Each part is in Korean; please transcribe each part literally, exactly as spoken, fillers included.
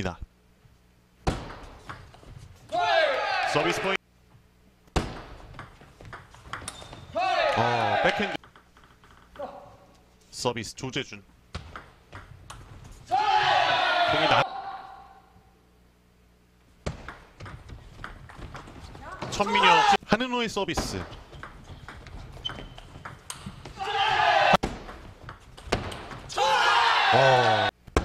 입니다. 서비스 포인트. 어, 백핸드. 서비스 조재준. 공이 나. 천민혁. 한은호의 서비스. 어.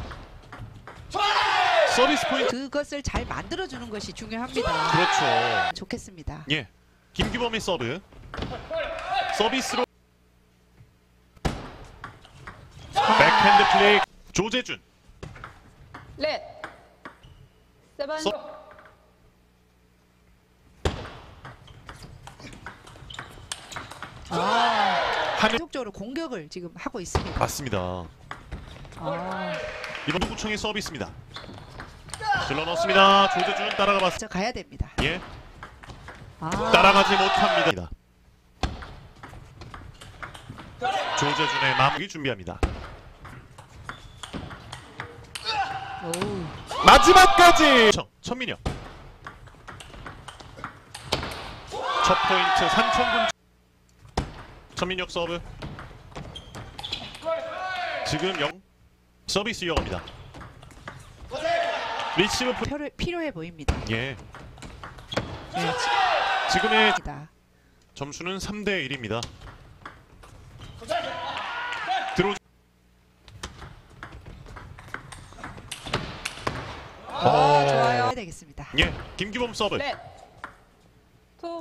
서비스 포인트. 그것을 잘 만들어주는 것이 중요합니다. 그렇죠. 좋겠습니다. 예, 김규범의 서브. 서비스로 백핸드 플레이. 조재준. 렛. 세븐. 서... 아, 하는 계속적으로 공격을 지금 하고 있습니다. 맞습니다. 아, 이번 구청의 서비스입니다. 질러 넣습니다. 조재준 따라가 봤습니다. 저 가야 됩니다. 예, 아, 따라가지 못합니다. 조재준의 마무리 준비합니다. 오우. 마지막까지 천, 천민혁. 첫 포인트 산천군. 천민혁 서브. 지금 영 서비스 이어갑니다. 리시브 프... 필요, 필요해 보입니다. 예, 네, 지금의 다 점수는 삼 대 일입니다. 들어. 아, 좋아요. 해야 되겠습니다. 예, 김규범 서브. 렛. 투.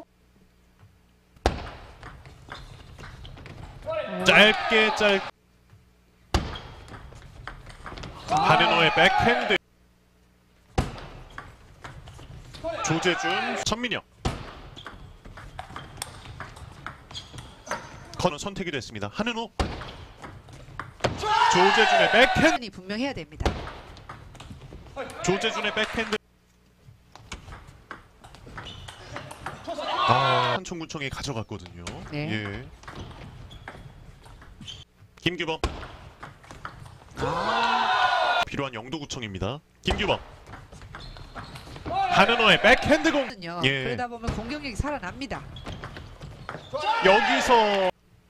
짧게 짧. 한은호의 백핸드. 조재준, 천민혁. 커는 선택이 됐습니다. 한은호. 조재준의 백핸드. 이 분명해야 됩니다. 조재준의 백핸드. 아, 한총구청이 가져갔거든요. 네. 예. 김규범. 아, 필요한 영도구청입니다. 김규범. 한은호의 백핸드 공. 거든요. 예. 그러다 보면 공격력이 살아납니다. 여기서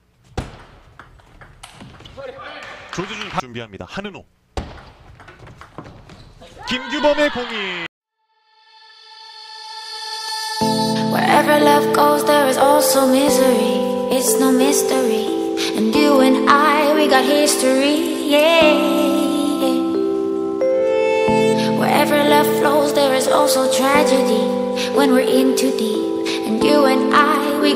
조재준 준비합니다. 한은호. 김규범의 공이. Wherever love goes, there is also misery. It's no mystery. And you and I, we got history. Yeah. Wherever love flows, there is also tragedy. When we're in too deep. And you and I.